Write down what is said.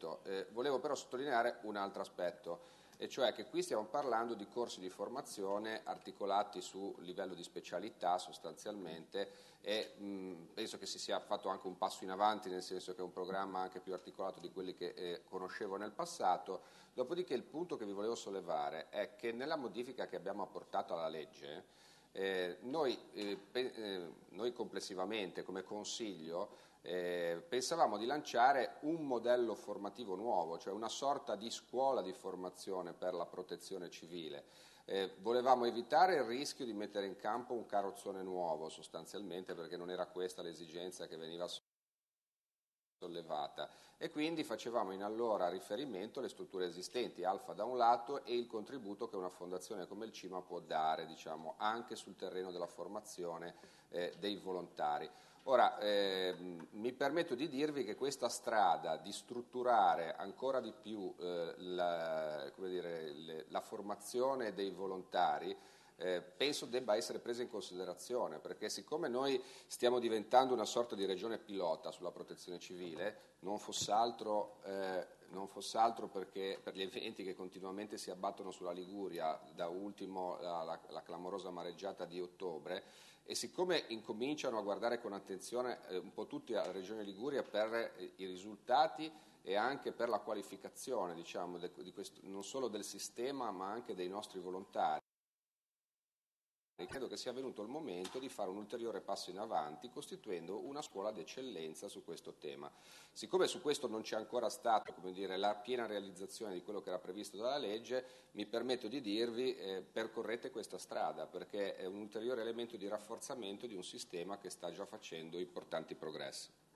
chiarito. Volevo però sottolineare un altro aspetto, e cioè che qui stiamo parlando di corsi di formazione articolati su livello di specialità sostanzialmente, e penso che si sia fatto anche un passo in avanti, nel senso che è un programma anche più articolato di quelli che conoscevo nel passato. Dopodiché il punto che vi volevo sollevare è che nella modifica che abbiamo apportato alla legge, noi complessivamente come Consiglio pensavamo di lanciare un modello formativo nuovo, cioè una sorta di scuola di formazione per la protezione civile. Volevamo evitare il rischio di mettere in campo un carrozzone nuovo sostanzialmente, perché non era questa l'esigenza che veniva sollevata, e quindi facevamo in allora riferimento alle strutture esistenti, Alfa da un lato, e il contributo che una fondazione come il CIMA può dare, diciamo, anche sul terreno della formazione dei volontari. Ora, mi permetto di dirvi che questa strada di strutturare ancora di più la formazione dei volontari penso debba essere presa in considerazione, perché siccome noi stiamo diventando una sorta di regione pilota sulla protezione civile, non fosse altro perché per gli eventi che continuamente si abbattono sulla Liguria, da ultimo la clamorosa mareggiata di ottobre, e siccome incominciano a guardare con attenzione un po' tutti alla regione Liguria per i risultati e anche per la qualificazione, diciamo, non solo del sistema ma anche dei nostri volontari, credo che sia venuto il momento di fare un ulteriore passo in avanti costituendo una scuola d'eccellenza su questo tema. Siccome su questo non c'è ancora stata, la piena realizzazione di quello che era previsto dalla legge, mi permetto di dirvi percorrete questa strada, perché è un ulteriore elemento di rafforzamento di un sistema che sta già facendo importanti progressi.